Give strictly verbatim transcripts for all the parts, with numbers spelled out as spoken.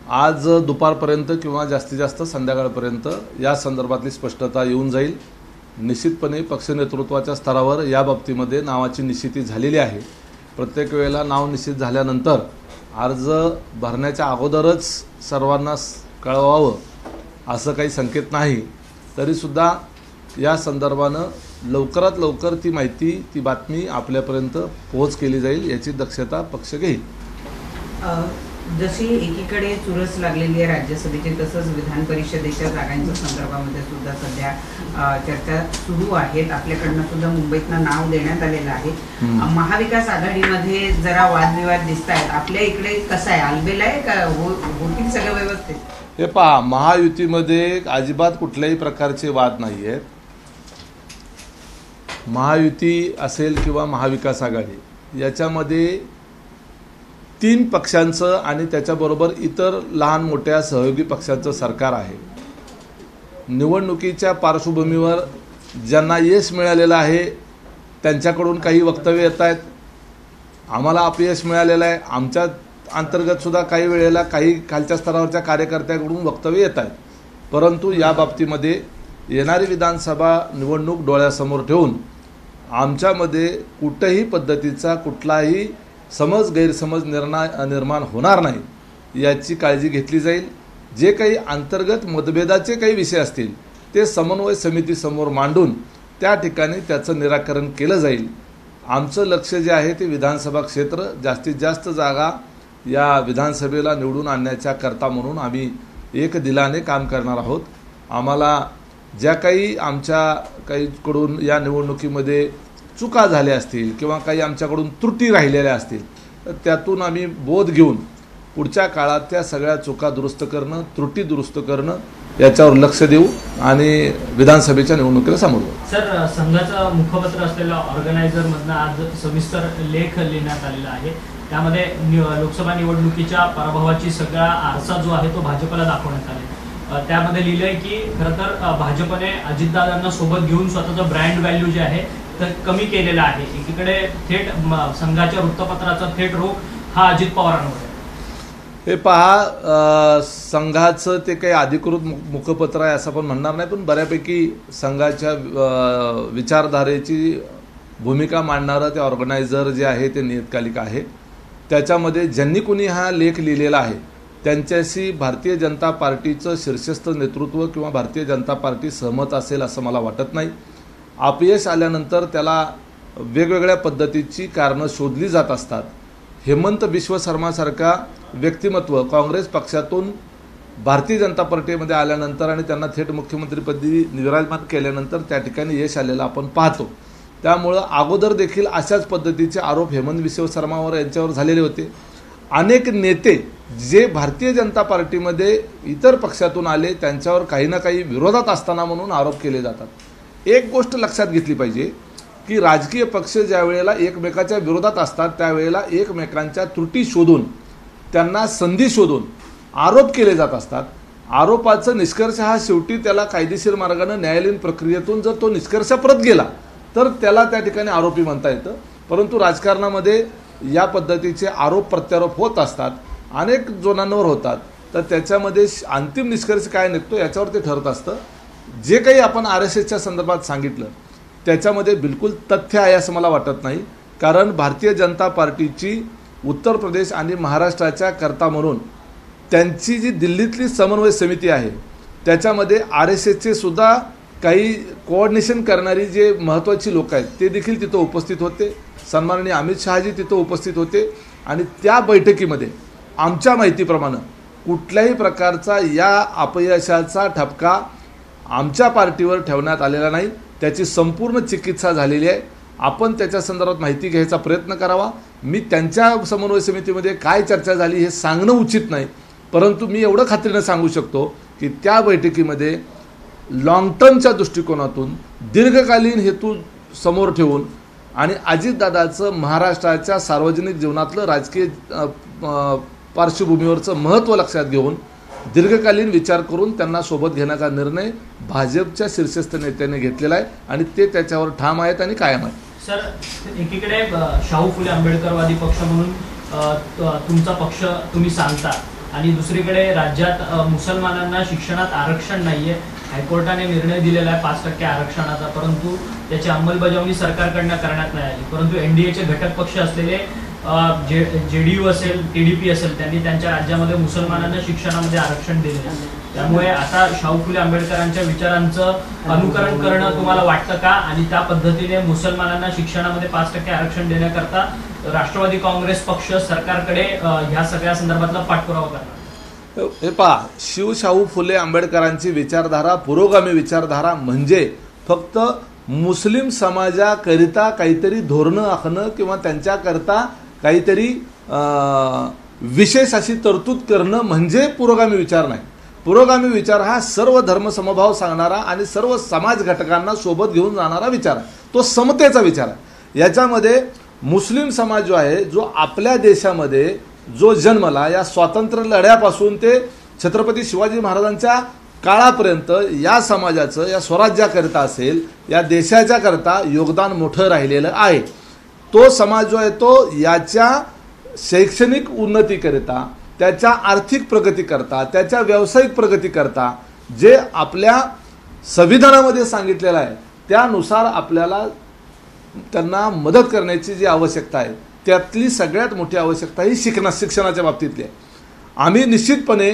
आज दुपारपर्यंत किंवा जास्तीत जास्त संध्याकाळपर्यंत या संदर्भातली स्पष्टता येऊन जाईल। निश्चितपणे पक्ष नेतृत्वाच्या स्तरावर या बाबतीमध्ये नावाची निश्चिती झालेली आहे। प्रत्येक वेळेला नाव निश्चित झाल्यानंतर अर्ज भरण्याच्या अगोदरच सर्वांना कळवावं असं काही संकेत नाही, तरीसुद्धा या संदर्भानं लवकरात लवकर ती माहिती ती बातमी आपल्यापर्यंत पोहोच केली जाईल याची दक्षता पक्ष घेईल। जशी एकीकडे चुरस लागलेली आहे राज्यसभेची, तसंच विधान परिषदेच्या जागांच्या संदर्भामध्ये सुद्धा सध्या चर्चा सुरू आहेत। आपल्याकडनं सुद्धा मुंबईतनं नाव देण्यात आलेलं आहे। महाविकास आघाडीमध्ये जरा वादविवाद दिसत आहेत, आपल्या इकडे कसं आहे, आलबेल आहे का, होतील सगळं व्यवस्थित? हे पहा, महायुतीमध्ये अजिबात कुठल्याही प्रकारचे वाद नाही आहेत। महायुती असेल किंवा महाविकास आघाडी याच्यामध्ये तीन पक्षांचं आणि त्याच्याबरोबर इतर लहान मोठ्या सहयोगी पक्षांचं सरकार आहे। निवडणुकीच्या पार्श्वभूमीवर ज्यांना यश मिळालेलं आहे त्यांच्याकडून काही वक्तव्य येत आहेत, आम्हाला अपयश मिळालेलं आहे, आमच्या अंतर्गत सुद्धा काही वेळेला काही खालच्या स्तरावरच्या कार्यकर्त्यांकडून वक्तव्य येत आहेत। परंतु या बाबतीमध्ये येणारी विधानसभा निवडणूक डोळ्यासमोर ठेवून आमच्यामध्ये कुठल्याही पद्धतीचा कुठलाही समज गैरसमज निर्णय निर्माण होणार नाही याची काळजी घेतली जाईल। जे काही अंतर्गत मतभेदाचे काही विषय असतील ते समन्वय समितीसमोर मांडून त्या ठिकाणी त्याचं निराकरण केलं जाईल। आमचं लक्ष जे आहे ते विधानसभा क्षेत्र, जास्तीत जास्त जागा या विधानसभेला निवडून आणण्याच्या करता म्हणून आम्ही एक दिलाने काम करणार आहोत। आम्हाला ज्या काही आमच्या काहीकडून या निवडणुकीमध्ये चुका झाल्या असतील किंवा काही आमच्याकडून त्रुटी राहिलेल्या असतील तर त्यातून आम्ही बोध घेऊन पुढच्या काळात त्या सगळ्या चुका दुरुस्त करणं, त्रुटी दुरुस्त करणं याच्यावर लक्ष देऊ आणि विधानसभेच्या निवडणुकीला सामोरं जाऊ। सर, संघाचं मुखपत्र असलेल्या ऑर्गनायझरमधनं आज सविस्तर लेख लिहिण्यात आलेला आहे। त्यामध्ये लोकसभा निवडणुकीच्या पराभवाची सगळा आरसा जो आहे तो भाजपला दाखवण्यात आला। त्यामध्ये लिहिलंय की खरं तर भाजपने अजितदादांना सोबत घेऊन स्वतःचं ब्रँड व्हॅल्यू जे आहे तर कमी केलेला आहे। एकीकडे थेट संघाच्या वृत्तपत्राचा थेट रोख हा अजित पवारांवर आहे। हे पहा, संघाचं ते काही अधिकृत मुखपत्र आहे असं पण म्हणणार नाही, पण बऱ्यापैकी संघाच्या विचारधारेची भूमिका मांडणारं ते ऑर्गनायझर जे आहे ते नियतकालिक आहे। त्याच्यामध्ये ज्यांनी कुणी हा लेख लिहिलेला आहे त्यांच्याशी भारतीय जनता पार्टीचं शीर्षस्थ नेतृत्व किंवा भारतीय जनता पार्टी सहमत असेल असं मला वाटत नाही। अपयश आल्यानंतर त्याला वेगवेगळ्या पद्धतीची कारणं शोधली जात असतात। हेमंत बिश्व शर्मासारखा व्यक्तिमत्व काँग्रेस पक्षातून भारतीय जनता पार्टीमध्ये आल्यानंतर आणि त्यांना थेट मुख्यमंत्रीपदी विराजमान केल्यानंतर त्या ठिकाणी यश आलेलं आपण पाहतो। त्यामुळं अगोदर देखील अशाच पद्धतीचे आरोप हेमंत बिश्व शर्मावर यांच्यावर झालेले होते। अनेक नेते जे भारतीय जनता पार्टीमध्ये इतर पक्षातून आले त्यांच्यावर काही ना काही विरोधात असताना म्हणून आरोप केले जातात। एक गोष्ट लक्षात घेतली पाहिजे की राजकीय पक्ष ज्या वेळेला एकमेकाच्या विरोधात असतात त्यावेळेला एकमेकांच्या त्रुटी शोधून त्यांना संधी शोधून आरोप केले जात असतात। आरोपाचा निष्कर्ष हा शेवटी त्याला कायदेशीर मार्गाने न्यायालयीन प्रक्रियेतून जर तो निष्कर्ष परत गेला तर त्याला त्या ठिकाणी आरोपी म्हणता येतं। परंतु राजकारणामध्ये या पद्धतीचे आरोप प्रत्यारोप होत असतात, अनेक जणांवर होतात, तर त्याच्यामध्ये अंतिम निष्कर्ष काय निघतो याच्यावर ते ठरत असतं। जे काही आपण आर एस एसच्या संदर्भात सांगितलं त्याच्यामध्ये बिलकुल तथ्य आहे असं मला वाटत नाही, कारण भारतीय जनता पार्टीची उत्तर प्रदेश आणि महाराष्ट्राच्या करता म्हणून त्यांची जी दिल्लीतली समन्वय समिती आहे त्याच्यामध्ये आर एस एसचे सुद्धा काही कोऑर्डिनेशन करणारी जे महत्त्वाची लोक आहेत ते देखील तिथं उपस्थित होते। सन्माननीय अमित शहाजी तिथं उपस्थित होते आणि त्या बैठकीमध्ये आमच्या माहितीप्रमाणे कुठल्याही प्रकारचा या अपयशाचा ठपका आमच्या पार्टीवर ठेवण्यात आलेला नाही। त्याची संपूर्ण चिकित्सा झालेली आहे। आपण त्याच्या संदर्भात माहिती घ्यायचा प्रयत्न करावा। मी त्यांच्या समन्वय समितीमध्ये काय चर्चा झाली हे सांगणं उचित नाही, परंतु मी एवढं खात्रीनं सांगू शकतो की त्या बैठकीमध्ये लॉंग टर्मच्या दृष्टिकोनातून दीर्घकालीन हेतू समोर ठेवून आणि अजितदादाचं महाराष्ट्राच्या सार्वजनिक जीवनातलं राजकीय पार्श्वभूमीवरचं महत्त्व लक्षात घेऊन दीर्घकालीन विचार करून त्यांना सोबत घेण्याचा निर्णय भाजपच्या शीर्षस्थ नेत्यांनी घेतलेला आहे आणि ते त्याच्यावर ठाम आहेत आणि कायम आहेत। सर, एकीकडे शाहू फुले आंबेडकरवादी पक्ष म्हणून तुमचा पक्ष तुम्ही सांगता आणि दुसरीकडे राज्यात मुसलमानांना शिक्षणात आरक्षण नाहीये. हायकोर्टाने निर्णय दिलेला आहे पाच टक्के आरक्षणाचा, परंतु त्याची अंमलबजावणी सरकारकडनं करण्यात नाही आली. परंतु एनडीएचे घटक पक्ष असलेले जे जेडीयू असेल, टीडीपी असेल, त्यांनी त्यांच्या राज्यामध्ये मुसलमानांना शिक्षणामध्ये आरक्षण दिले आहे. त्यामुळे आता शाहू फुले आंबेडकरांच्या विचारांचं अनुकरण करणं तुम्हाला वाटतं का? आणि त्या पद्धतीने मुसलमानांना शिक्षणामध्ये पाच टक्के आरक्षण देण्याकरता राष्ट्रवादी काँग्रेस पक्ष सरकारकडे ह्या सगळ्या संदर्भातला पाठपुरावा करणार. हे पहा, शिवशाहू फुले आंबेडकरांची विचारधारा, पुरोगामी विचारधारा म्हणजे फक्त मुस्लिम समाजाकरिता काहीतरी धोरणं आखणं किंवा त्यांच्याकरता काहीतरी विशेष अशी तरतूद करणं म्हणजे पुरोगामी विचार नाही. पुरोगामी विचार हा सर्व धर्मसमभाव सांगणारा आणि सर्व समाज घटकांना सोबत घेऊन जाणारा विचार आहे. तो समतेचा विचार आहे. याच्यामध्ये मुस्लिम समाज जो आहे, जो आपल्या देशामध्ये जो जन्मला, या स्वातंत्र्य लढ्यापासून ते छत्रपती शिवाजी महाराजांच्या काळापर्यंत या समाजाचं, या स्वराज्याकरिता असेल, या देशाच्या करता योगदान मोठं राहिलेलं आहे. तो समाज जो आहे तो याच्या शैक्षणिक उन्नतीकरिता, त्याच्या आर्थिक प्रगतीकरता, त्याच्या व्यावसायिक प्रगतीकरता जे आपल्या संविधानामध्ये सांगितलेलं आहे त्यानुसार आपल्याला त्यांना मदत करण्याची जी आवश्यकता आहे, त्यातली सगळ्यात मोठी आवश्यकता ही शिक्षणा शिक्षणाच्या बाबतीतली आहे. आम्ही निश्चितपणे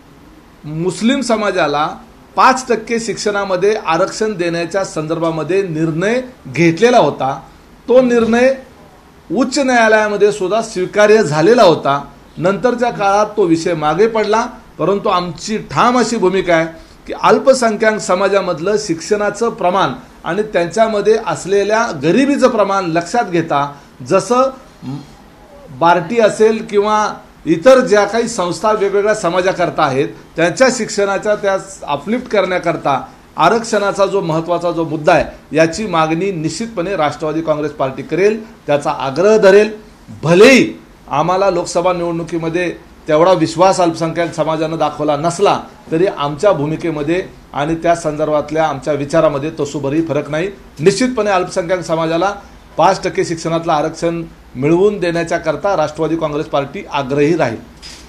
मुस्लिम समाजाला पाच टक्के शिक्षणामध्ये आरक्षण देण्याच्या संदर्भामध्ये निर्णय घेतलेला होता. तो निर्णय उच्च न्यायालयामध्ये सुद्धा स्वीकार्य झालेला होता. नंतरच्या काळात तो विषय मागे पडला, परंतु आमची ठाम अशी भूमिका आहे की अल्पसंख्याक समाजामधलं शिक्षणाचं प्रमाण आणि त्यांच्यामध्ये असलेल्या गरिबीचं प्रमाण लक्षात घेता, जसं बार्टी असेल किंवा इतर ज्या काही संस्था वेगवेगळ्या समाजाकरता आहेत त्यांच्या शिक्षणाच्या त्या अपलिफ्ट करण्याकरता आरक्षणाचा जो महत्त्वाचा जो मुद्दा आहे याची मागणी निश्चितपणे राष्ट्रवादी काँग्रेस पार्टी करेल, त्याचा आग्रह धरेल. भलेही आम्हाला लोकसभा निवडणुकीमध्ये तेवढा विश्वास अल्पसंख्याक समाजानं दाखवला नसला तरी आमच्या भूमिकेमध्ये आणि त्या संदर्भातल्या आमच्या विचारामध्ये तसोभरही फरक नाही. निश्चितपणे अल्पसंख्याक समाजाला पाच टक्के शिक्षणातलं आरक्षण मिळवून देण्याच्या करता राष्ट्रवादी काँग्रेस पार्टी आग्रही राहील.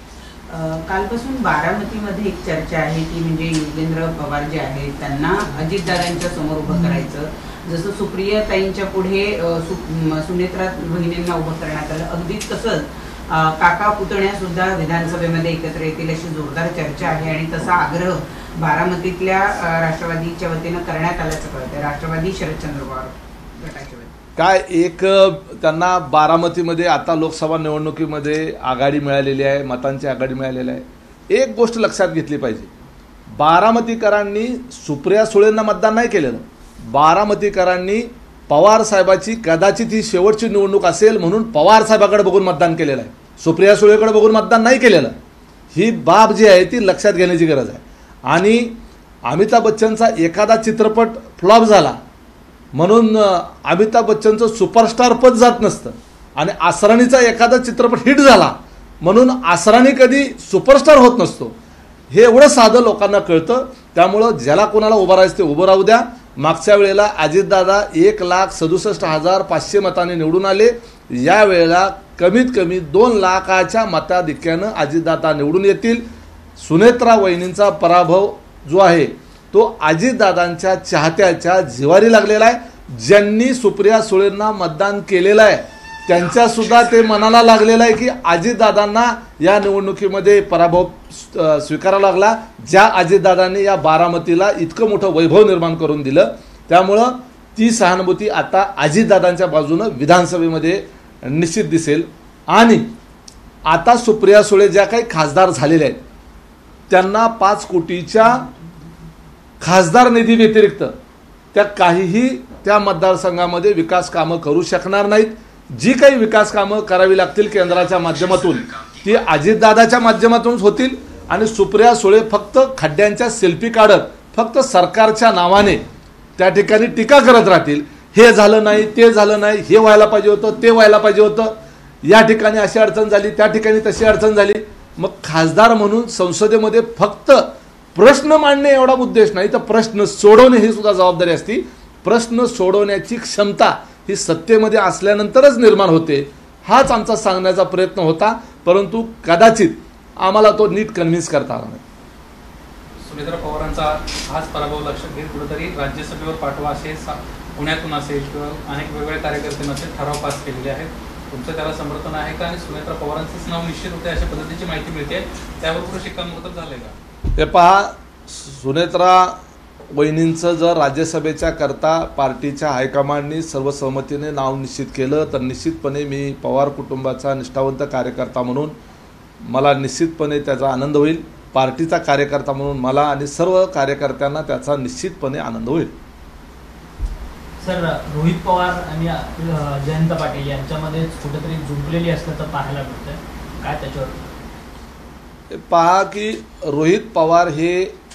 कालपासून बारामतीमध्ये एक चर्चा आहे की म्हणजे योगेंद्र पवार जे आहेत त्यांना अजितदादांच्या समोर उभं करायचं, जसं सुप्रियाताईंच्या पुढे सुनेत्रा वहिनींना उभं करण्यात आलं, अगदीच तसंच काका पुतण्या सुद्धा विधानसभेमध्ये एकत्र येतील अशी जोरदार चर्चा आहे. आणि तसा आग्रह बारामतीतल्या राष्ट्रवादीच्या वतीनं करण्यात आल्याचं कळतंय, राष्ट्रवादी शरदचंद्र पवार गटाच्या वतीनं. काय एक त्यांना बारामतीमध्ये आता लोकसभा निवडणुकीमध्ये आघाडी मिळालेली आहे, मतांची आघाडी मिळालेली आहे. एक गोष्ट लक्षात घेतली पाहिजे, बारामतीकरांनी सुप्रिया सुळेंना मतदान नाही केलेलं. बारामतीकरांनी पवार साहेबाची कदाचित ही शेवटची निवडणूक असेल म्हणून पवार साहेबाकडे बघून मतदान केलेलं आहे, सुप्रिया सुळेकडे बघून मतदान नाही केलेलं. ही बाब जी आहे ती लक्षात घेण्याची गरज आहे. आणि अमिताभ बच्चनचा एखादा चित्रपट फ्लॉप झाला म्हणून अमिताभ बच्चनचं सुपरस्टार पद जात नसतं, आणि आसराणीचा एखादा चित्रपट हिट झाला म्हणून आसराणी कधी सुपरस्टार होत नसतो. हे एवढं साधं लोकांना कळतं. त्यामुळं ज्याला कोणाला उभं राहायचं ते उभं राहू द्या. मागच्या वेळेला अजितदादा एक लाख सदुसष्ट हजार पाचशे मतांनी निवडून आले. या वेळेला कमीत कमी दोन लाखाच्या मताधिक्यानं अजितदादा निवडून येतील. सुनेत्रा वहिनींचा पराभव जो आहे तो अजितदादांच्या चाहत्याच्या जिवारी लागलेला आहे. ज्यांनी सुप्रिया सुळेंना मतदान केलेलं आहे त्यांच्यासुद्धा ते मनाला लागलेलं आहे की अजितदादांना या निवडणुकीमध्ये पराभव स्वीकारावा लागला, ज्या अजितदादांनी या बारामतीला इतकं मोठं वैभव निर्माण करून दिलं. त्यामुळं ती सहानुभूती आता अजितदादांच्या बाजूनं विधानसभेमध्ये निश्चित दिसेल. आणि आता सुप्रिया सुळे ज्या काही खासदार झालेले आहेत त्यांना पाच कोटीच्या खासदार निधी व्यतिरिक्त त्या काहीही त्या मतदारसंघामध्ये विकास कामं करू शकणार नाहीत. जी काही विकास कामं करावी लागतील केंद्राच्या माध्यमातून ती अजितदादाच्या माध्यमातूनच होतील. आणि सुप्रिया सुळे फक्त खड्ड्यांच्या सेल्फी काढत फक्त सरकारच्या नावाने त्या ठिकाणी टीका करत राहतील. हे झालं नाही, ते झालं नाही, हे व्हायला पाहिजे होतं, ते व्हायला पाहिजे होतं, या ठिकाणी अशी अडचण झाली, त्या ठिकाणी तशी अडचण झाली. मग खासदार म्हणून संसदेमध्ये फक्त प्रश्न मांडणे एवढा उद्देश नाही तर प्रश्न सोडवणे ही सुद्धा जबाबदारी असती. प्रश्न सोडवण्याची क्षमता ही सत्तेमध्ये असल्यानंतरच निर्माण होते. हाच आमचा सांगण्याचा प्रयत्न होता. परंतु कदाचित आम्हाला तो नीट कन्व्हिन्स करता आला नाही. सुनेत्रा पवारांचा हाच पराभव लक्षात घेत कुठेतरी राज्यसभेवर पाठवा असे पुण्यातून असेल किंवा अनेक वेगवेगळ्या कार्यकर्त्यांना असेल ठराव पास केलेले आहेत. तुमचं त्याला समर्थन आहे का? आणि सुनेत्रा पवारांचंच नाव निश्चित होते अशा पद्धतीची माहिती मिळते, त्यावर पुढे शिक्कामोर्तब झालंय का? हे पहा, सुनेत्रा वहिनींचं जर राज्यसभेच्या करता पार्टीच्या हायकमांडनी सर्वसंमतीने नाव निश्चित केलं तर निश्चितपणे मी पवार कुटुंबाचा निष्ठावंत कार्यकर्ता म्हणून मला निश्चितपणे त्याचा आनंद होईल. पार्टीचा कार्यकर्ता म्हणून मला आणि सर्व कार्यकर्त्यांना त्याचा निश्चितपणे आनंद होईल. सर, रोहित पवार आणि जयंत पाटील यांच्यामध्ये कुठेतरी जुंपलेली असल्याचं पाहायला मिळतंय, काय त्याच्यावर? पहा की रोहित पवार हे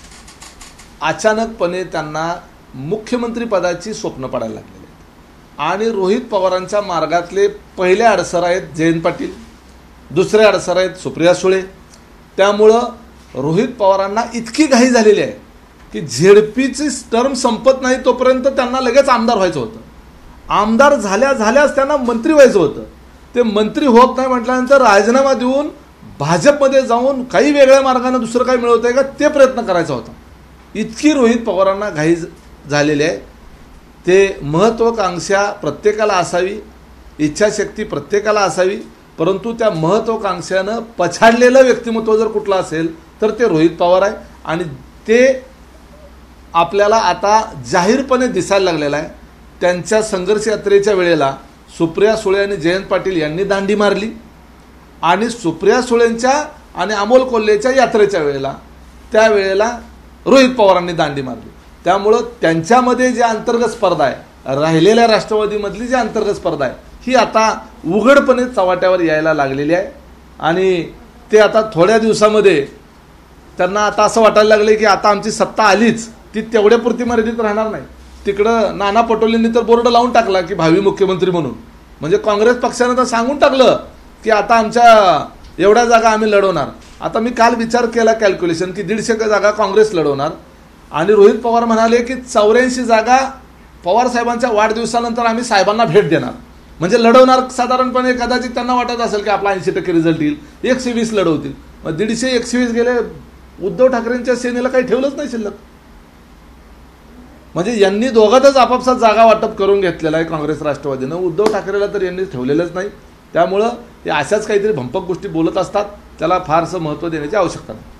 अचानकपणे त्यांना मुख्यमंत्री पदाची स्वप्न पडायला लागलेली आहेत आणि रोहित पवारांच्या मार्गातले पहिले अडसर आहेत जयंत पाटील, दुसरे अडसर आहेत सुप्रिया सुळे. त्यामुळं रोहित पवारांना इतकी घाई झालेली आहे की झेडपीची टर्म संपत नाही तोपर्यंत त्यांना लगेच आमदार व्हायचं होतं. आमदार झाल्या झाल्याच त्यांना मंत्री व्हायचं होतं. ते मंत्री होत नाही म्हटल्यानंतर राजीनामा देऊन भाजपमध्ये जाऊन काही वेगळ्या मार्गाने दुसरं काही मिळवत आहे का ते प्रयत्न करायचा होता. इतकी रोहित पवारांना घाई झालेली आहे. ते महत्त्वाकांक्षा प्रत्येकाला असावी, इच्छाशक्ती प्रत्येकाला असावी, परंतु त्या महत्त्वाकांक्षानं पछाडलेलं व्यक्तिमत्व जर कुठलं असेल तर ते रोहित पवार आहे आणि ते आपल्याला आता जाहीरपणे दिसायला लागलेला आहे. त्यांच्या संघर्ष यात्रेच्या वेळेला सुप्रिया सुळे आणि जयंत पाटील यांनी दांडी मारली आणि सुप्रिया सुळेंच्या आणि अमोल कोल्हेच्या यात्रेच्या वेळेला त्यावेळेला रोहित पवारांनी दांडी मारली. त्यामुळं त्यांच्यामध्ये जे अंतर्गत स्पर्धा आहे, राहिलेल्या राष्ट्रवादीमधली जी अंतर्गत स्पर्धा आहे ही आता उघडपणे चव्हाट्यावर यायला लागलेली आहे आणि ते आता थोड्या दिवसामध्ये त्यांना आता असं वाटायला लागलं की आता आमची सत्ता आलीच, ती तेवढ्यापुरती मर्यादित राहणार नाही. तिकडं नाना पटोलेंनी तर बोर्ड लावून टाकला की भावी मुख्यमंत्री म्हणून. म्हणजे काँग्रेस पक्षानं तर सांगून टाकलं की आता आमच्या एवढ्या जागा आम्ही लढवणार. आता मी काल विचार केला कॅल्क्युलेशन की दीडशे जागा काँग्रेस लढवणार आणि रोहित पवार म्हणाले की चौऱ्याऐंशी जागा पवार साहेबांच्या वाढदिवसानंतर आम्ही साहेबांना भेट देणार. म्हणजे लढवणार साधारणपणे कदाचित त्यांना वाटत असेल की आपला ऐंशी टक्के रिझल्ट येईल, एकशे वीस लढवतील. मग दीडशे एकशे वीस गेले, उद्धव ठाकरेंच्या सेनेला काही ठेवलंच नाही शिल्लक. म्हणजे यांनी दोघातच आपापसात जागा वाटप करून घेतलेला आहे काँग्रेस राष्ट्रवादीनं. उद्धव ठाकरेला तर यांनी ठेवलेलंच नाही. त्यामुळं हे अशाच काहीतरी भंपक गोष्टी बोलत असतात, त्याला फारसं महत्त्व देण्याची आवश्यकता नाही.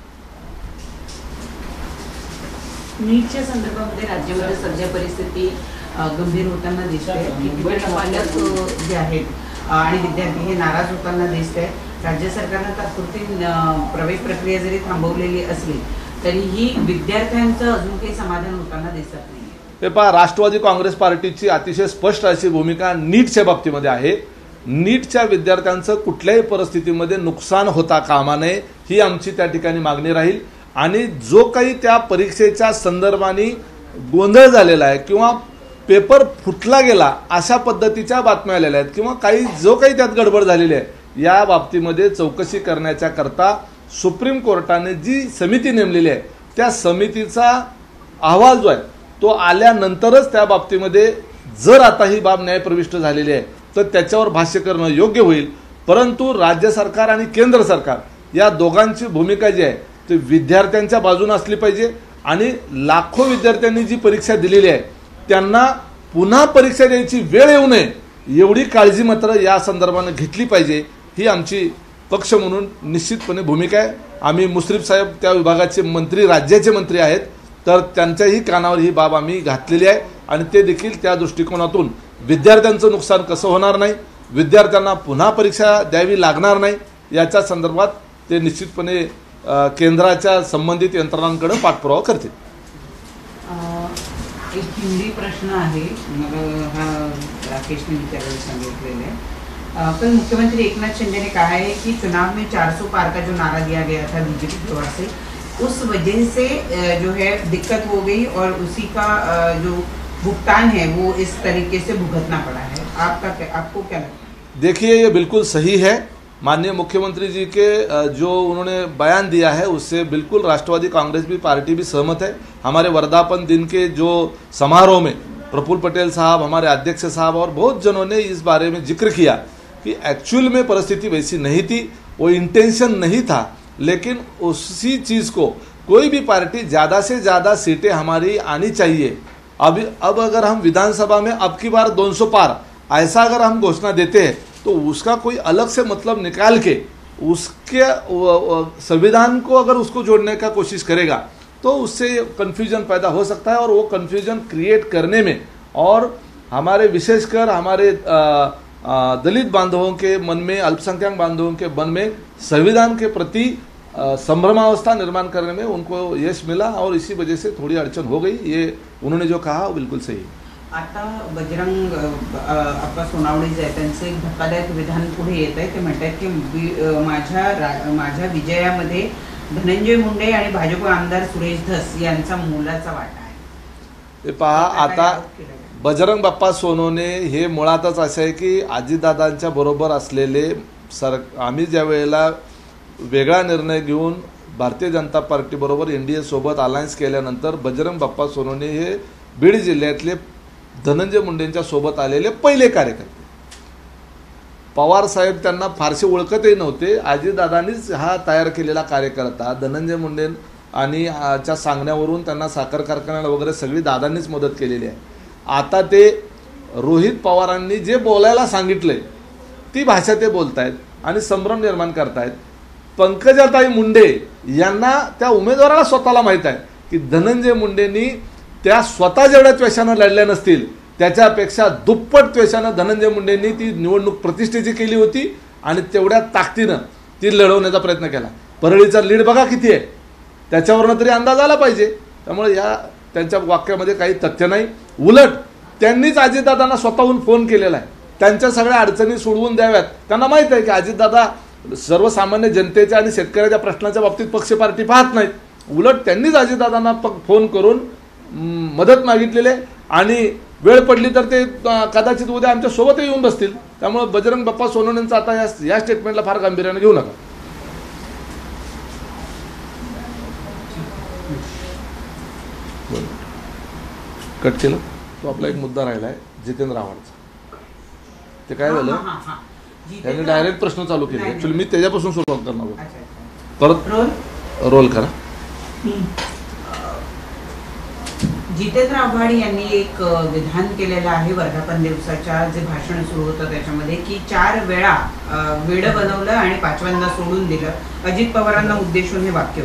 नीटच्या संदर्भामध्ये राज्यामध्ये सध्या परिस्थिती गंभीर होताना दिसते. पालक जे आहेत आणि विद्यार्थी हे नाराज होताना दिसते. राज्य सरकारनं तात्पुरती प्रवेश प्रक्रिया जरी थांबवलेली असली तरीही विद्यार्थ्यांचं अजून काही समाधान होताना दिसत नाही. हे पहा, राष्ट्रवादी काँग्रेस पार्टीची अतिशय स्पष्ट अशी भूमिका नीटच्या बाबतीमध्ये आहे. नीटच्या विद्यार्थ्यांचं कुठल्याही परिस्थितीमध्ये नुकसान होता कामा नये ही आमची त्या ठिकाणी मागणी राहील. आणि जो काही त्या परीक्षेच्या संदर्भाने गोंधळ झालेला आहे किंवा पेपर फुटला गेला अशा पद्धतीच्या बातम्या आलेल्या आहेत किंवा काही जो काही त्यात गडबड झालेली आहे या बाबतीमध्ये चौकशी करण्याच्या करता सुप्रीम कोर्टाने जी समिती नेमलेली आहे त्या समितीचा अहवाल जो आहे तो आल्यानंतरच त्या बाबतीमध्ये जर आता ही बाब न्यायप्रविष्ट झालेली आहे तर त्याच्यावर भाष्य करणं योग्य होईल. परंतु राज्य सरकार आणि केंद्र सरकार या दोघांची भूमिका जी आहे ती विद्यार्थ्यांच्या बाजूने असली पाहिजे आणि लाखो विद्यार्थ्यांनी जी परीक्षा दिलेली आहे त्यांना पुन्हा परीक्षा द्यायची वेळ येऊ नये एवढी काळजी मात्र या संदर्भाने घेतली पाहिजे ही आमची पक्ष म्हणून निश्चितपणे भूमिका आहे. आम्ही मुश्रीफ साहेब त्या विभागाचे मंत्री, राज्याचे मंत्री आहेत, तर त्यांच्याही कानावर ही बाब आम्ही घातलेली आहे आणि ते देखील त्या दृष्टिकोनातून विद्यार्थ्यांचं नुकसान कसं होणार नाही, विद्यार्थ्यांना पुन्हा परीक्षा द्यावी लागणार नाही याच्या संदर्भात ते निश्चितपणे केंद्राच्या संबंधित यंत्रणांकडे पाठपुरावा करतील. एक हिंदी प्रश्न आहे, मला हा राकेशने विचारायला सांगितलेला आहे. कल मुख्यमंत्री एकनाथ शिंदे ने कहा है कि चुनाव में चार सौ पार का जो नारा दिया गया था बीजेपी की ओर से उस वजह से जो है दिक्कत हो गई और उसी का जो भुगतान है वो इस तरीके से भुगतना पड़ा है. आपका आपको क्या लगता है? देखिए, ये बिल्कुल सही है. माननीय मुख्यमंत्री जी के जो उन्होंने बयान दिया है उससे बिल्कुल राष्ट्रवादी कांग्रेस भी पार्टी भी सहमत है. हमारे वर्धापन दिन के जो समारोह में प्रफुल्ल पटेल साहब, हमारे अध्यक्ष साहब और बहुत जनों ने इस बारे में जिक्र किया कि एक्चुअल में परिस्थिति वैसी नहीं थी, वो इंटेंशन नहीं था लेकिन उसी चीज़ को कोई भी पार्टी ज़्यादा से ज़्यादा सीटें हमारी आनी चाहिए। अभी अब अगर हम विधानसभा में अब की बार दो सौ पार ऐसा अगर हम घोषणा देते हैं तो उसका कोई अलग से मतलब निकाल के उसके संविधान को अगर उसको जोड़ने का कोशिश करेगा तो उससे कन्फ्यूजन पैदा हो सकता है, और वो कन्फ्यूजन क्रिएट करने में और हमारे विशेषकर हमारे आ, आ, दलित बांधवों के मन में, अल्पसंख्यक बांधवों के मन में संविधान के प्रति संभ्रमावस्था निर्माण करने में उनको यश मिला, और इसी वजह से थोड़ी अड़चन हो गई। ये उन्होंने जो कहा वो बिल्कुल सही है। आता बजरंग अप्पा सोनावणे जे आहेत त्यांचं एक धक्कादायक विधान पुढे येत आहे। ते म्हणतात की माझ्या माझ्या विजयामध्ये धनंजय मुंडे आणि भाजप आमदार सुरेश धस यांचा मोलाचा वाटा आहे। हे पहा, आता बजरंग बाप्पा सोनवणे हे मुळातच असं आहे की अजितदादांच्या बरोबर असलेले सर आम्ही ज्या वेळेला वेगळा निर्णय घेऊन भारतीय जनता पार्टी बरोबर एनडीए सोबत अलायन्स केल्यानंतर बजरंग बाप्पा सोनवणे हे बीड जिल्ह्यातले धनंजय मुंडेंच्या सोबत आलेले पहिले कार्यकर्ते। पवार साहेब त्यांना फारसे ओळखतही नव्हते। अजितदादांनीच हा तयार केलेला कार्यकर्ता धनंजय मुंडे आणि च्या सांगण्यावरून त्यांना साखर कारखान्याला वगैरे सगळी दादांनीच मदत केलेली आहे। आता ते रोहित पवारांनी जे बोलायला सांगितले ती भाषा ते बोलतायत आणि संभ्रम निर्माण करतायत। पंकजाताई मुंडे यांना त्या उमेदवाराला स्वतःला माहीत आहे की धनंजय मुंडेंनी त्या स्वतः जेवढ्या त्वेषानं लढल्या नसतील त्याच्यापेक्षा दुप्पट त्वेषानं धनंजय मुंडेंनी ती निवडणूक प्रतिष्ठेची केली होती आणि तेवढ्या ताकदीनं ती लढवण्याचा प्रयत्न केला। परळीचा लीड बघा किती आहे, त्याच्यावरनं तरी अंदाज आला पाहिजे। त्यामुळे या त्यांच्या वाक्यामध्ये काही तथ्य नाही, उलट त्यांनीच अजितदादांना स्वतःहून फोन केलेला आहे, त्यांच्या सगळ्या अडचणी सोडवून द्याव्यात। त्यांना माहीत आहे की अजितदादा सर्वसामान्य जनतेच्या आणि शेतकऱ्याच्या प्रश्नाच्या बाबतीत पक्ष पार्टी पाहत नाहीत, उलट त्यांनीच अजितदादांना फोन करून मदत मागितलेली आहे आणि वेळ पडली तर ते कदाचित उद्या आमच्या सोबतही येऊन बसतील। त्यामुळे बजरंग बाप्पा सोनवणेंचा आता या या स्टेटमेंटला फार गांभीर्याने घेऊ नका। कट केलं तो आपला एक मुद्दा राहिला आहे जितेंद्र आव्हाडचा। ते काय झालं, त्यांनी डायरेक्ट प्रश्न चालू केले, ऍक्च्युअली मी त्याच्यापासून सुरुवात करणार होतो। परत रोल करा। जितेंद्र आव्हाड यांनी एक विधान केलेलं आहे वर्धापन दिवसाच्या जे भाषण सुरू होतं त्याच्यामध्ये की चार वेळा वेड बनवलं आणि पाचव्यांदा सोडून दिलं। अजित पवारांना उद्देशून हे वाक्य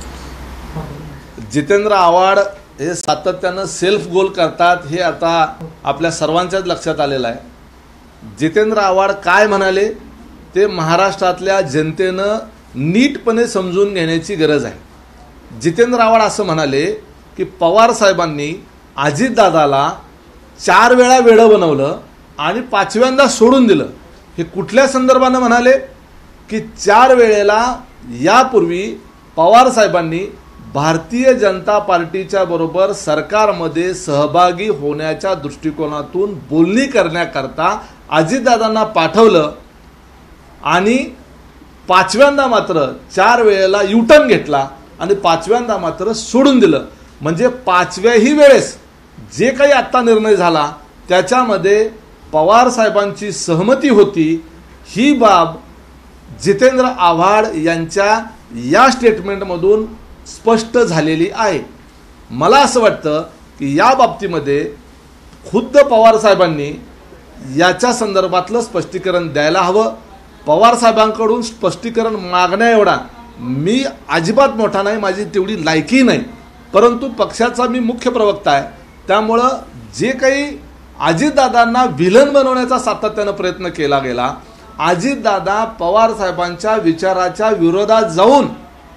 होतं। जितेंद्र आव्हाड हे सातत्यानं सेल्फ गोल करतात हे आता आपल्या सर्वांच्याच लक्षात आलेलं आहे। जितेंद्र आव्हाड काय म्हणाले ते महाराष्ट्रातल्या जनतेनं नीटपणे समजून घेण्याची गरज आहे। जितेंद्र आव्हाड असं म्हणाले की पवार साहेबांनी अजितदादाला चार वेळा वेडं बनवलं आणि पाचव्यांदा सोडून दिलं। हे कुठल्या संदर्भानं म्हणाले की चार वेळेला यापूर्वी पवार साहेबांनी भारतीय जनता पार्टीच्या बरोबर सरकारमध्ये सहभागी होण्याच्या दृष्टिकोनातून बोलणी करण्याकरता अजितदादांना पाठवलं आणि पाचव्यांदा मात्र चार वेळेला युटर्न घेतला आणि पाचव्यांदा मात्र सोडून दिलं। म्हणजे पाचव्याही वेळेस जे काही आता निर्णय झाला त्याच्यामध्ये पवार साहेबांची सहमती होती। ही बाब जितेंद्र आव्हाड यांच्या या स्टेटमेंटमधून स्पष्ट झालेली आहे। मला असं वाटतं की या बाबतीमध्ये खुद्द पवार साहेबांनी याच्या संदर्भातलं स्पष्टीकरण द्यायला हवं। पवार साहेबांकडून स्पष्टीकरण मागण्या एवढा मी अजिबात मोठा नाही, माझी तेवढी लायकी नाही, परंतु पक्षाचा मी मुख्य प्रवक्ता आहे। त्यामुळं जे काही अजितदादांना विलन बनवण्याचा सातत्यानं प्रयत्न केला गेला, अजितदादा पवार साहेबांच्या विचाराच्या विरोधात जाऊन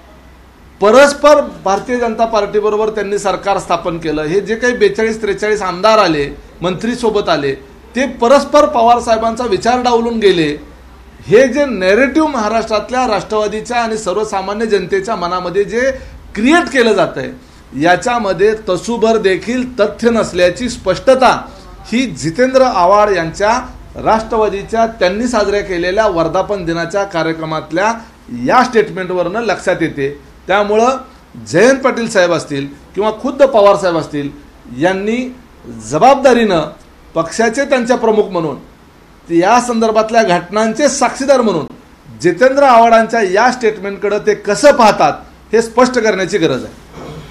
परस्पर भारतीय जनता पार्टी बरोबर त्यांनी सरकार स्थापन केलं। हे जे काही बेचाळीस त्रेचाळीस आमदार आले, मंत्री सोबत आले, ते परस्पर पवार साहेबांचा विचार डावलून गेले। हे जे नॅरेटिव्ह महाराष्ट्रातल्या राष्ट्रवादीच्या आणि सर्वसामान्य जनतेच्या मनामध्ये जे क्रिएट केलं जात आहे याच्यामध्ये तसूभर देखील तथ्य नसल्याची स्पष्टता ही जितेंद्र आव्हाड यांच्या राष्ट्रवादीच्या त्यांनी साजऱ्या केलेल्या वर्धापन दिनाच्या कार्यक्रमातल्या या स्टेटमेंटवरनं लक्षात येते। त्यामुळं जयंत पाटील साहेब असतील किंवा खुद्द पवार साहेब असतील यांनी जबाबदारीनं पक्षाचे त्यांच्या प्रमुख म्हणून या संदर्भातल्या घटनांचे साक्षीदार म्हणून जितेंद्र आव्हाडांच्या या स्टेटमेंटकडे ते कसं पाहतात हे स्पष्ट करण्याची गरज आहे.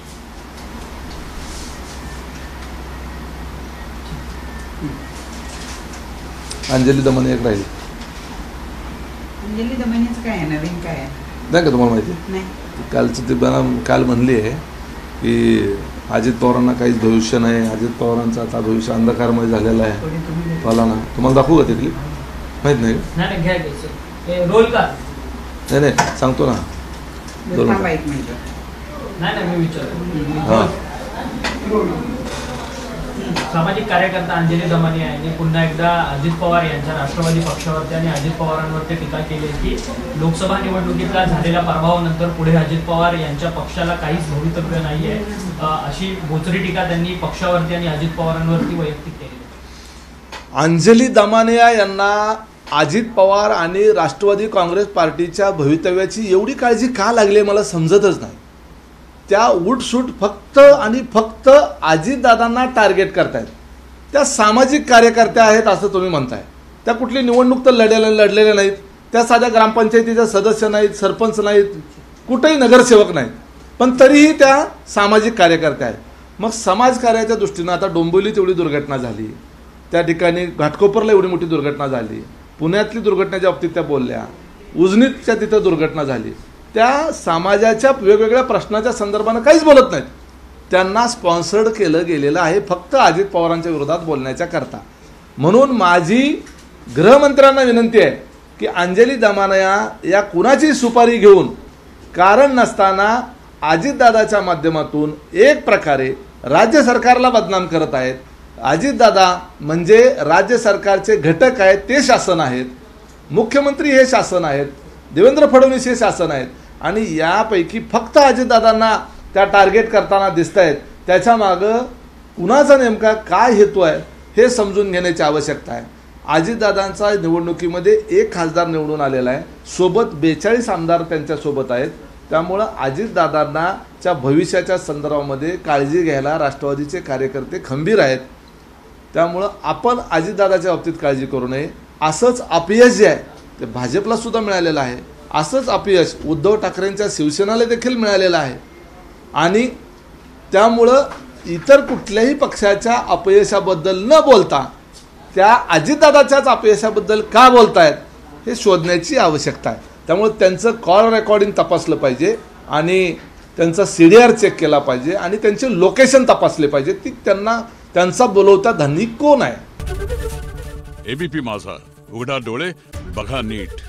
अंजली दमने एक राहील. अंजली दमनेचं काय आहे, नवीन काय आहे नाही का तुम्हाला माहिती? नाही. कालचं ते मला काल म्हणली आहे की अजित पवारांना काहीच भविष्य नाही, अजित पवारांचं आता भविष्य अंधकारमय झालेलं आहे. थोडी तुम्ही मला ना तुम्हाला दाखवू का ते क्लिप? माहीत नाही का? नाही नाही, घ्या घ्यायचं रोल का नाही नाही सांगतो ना. दोन थांबा एक मिनिट. नाही नाही मी विचारतो. हां सामाजिक कार्यकर्ता अंजली दमानिया यांनी पुन्हा एकदा अजित पवार यांच्या राष्ट्रवादी पक्षावरती आणि अजित पवारांवरती टीका केली की लोकसभा निवडणुकीतला झालेल्या पराभवानंतर पुढे अजित पवार यांच्या पक्षाला काहीच भवितव्य नाही आहे, अशी बोचरी टीका त्यांनी पक्षावरती आणि अजित पवारांवरती वैयक्तिक केली. अंजली दमानिया यांना अजित पवार आणि राष्ट्रवादी काँग्रेस पार्टीच्या भवितव्याची एवढी काळजी का लागली मला समजतच नाही. त्या उठसूट फक्त आणि फक्त अजितदादांना टार्गेट करतायत. त्या सामाजिक कार्यकर्त्या आहेत असं तुम्ही म्हणताय. त्या कुठली निवडणूक तर लढलेल्या लढलेल्या नाहीत. त्या साध्या ग्रामपंचायतीच्या सदस्य नाहीत, सरपंच नाहीत, कुठेही नगरसेवक नाहीत, पण तरीही त्या सामाजिक कार्यकर्त्या आहेत. मग समाजकार्याच्या दृष्टीनं आता डोंबिवलीत एवढी दुर्घटना झाली, त्या ठिकाणी घाटकोपरला एवढी मोठी दुर्घटना झाली, पुण्यातली दुर्घटनेच्या बाबतीत त्या बोलल्या, उजनीच्या तिथं दुर्घटना झाली, त्या समाजाच्या वेगवेगळ्या प्रश्नाच्या संदर्भानं काहीच बोलत नाहीत. त्यांना स्पॉन्सर्ड केलं गेलेलं आहे फक्त अजित पवारांच्या विरोधात बोलण्याच्या करता. म्हणून माझी गृहमंत्र्यांना विनंती आहे की अंजली दमानिया या कुणाची सुपारी घेऊन कारण नसताना अजितदादाच्या माध्यमातून एक प्रकारे राज्य सरकारला बदनाम करत आहेत. अजितदादा म्हणजे राज्य सरकारचे घटक आहेत, ते शासन आहेत, मुख्यमंत्री हे शासन आहेत, देवेंद्र फडणवीस हे शासन आहेत, आणि यापैकी फक्त अजितदादांना त्या टार्गेट करताना दिसत आहेत. त्याच्या मागं कुणाचा नेमका काय हेतू आहे हे समजून घेण्याची आवश्यकता आहे. अजितदादांचा निवडणुकीमध्ये एक खासदार निवडून आलेला आहे, सोबत बेचाळीस आमदार त्यांच्यासोबत आहेत. त्यामुळं अजितदादांच्या भविष्याच्या संदर्भामध्ये काळजी घ्यायला राष्ट्रवादीचे कार्यकर्ते खंबीर आहेत. त्यामुळं आपण अजितदादाच्या बाबतीत काळजी करू नये. असंच अपयश जे आहे ते भाजपला सुद्धा मिळालेलं आहे, असंच अपयश उद्धव ठाकरेंच्या शिवसेनेला देखील मिळालेलं आहे. आणि त्यामुळं इतर कुठल्याही पक्षाच्या अपयशाबद्दल न बोलता त्या अजितदादाच्याच अपयशाबद्दल का बोलतायत हे शोधण्याची आवश्यकता आहे. त्यामुळे त्यांचं कॉल रेकॉर्डिंग तपासलं पाहिजे आणि त्यांचा सी डी आर चेक केला पाहिजे आणि त्यांचे लोकेशन तपासले पाहिजे की त्यांना त्यांचा बोलवता धनी कोण आहे. एबीपी माझा, उघडा डोळे बघा नीट.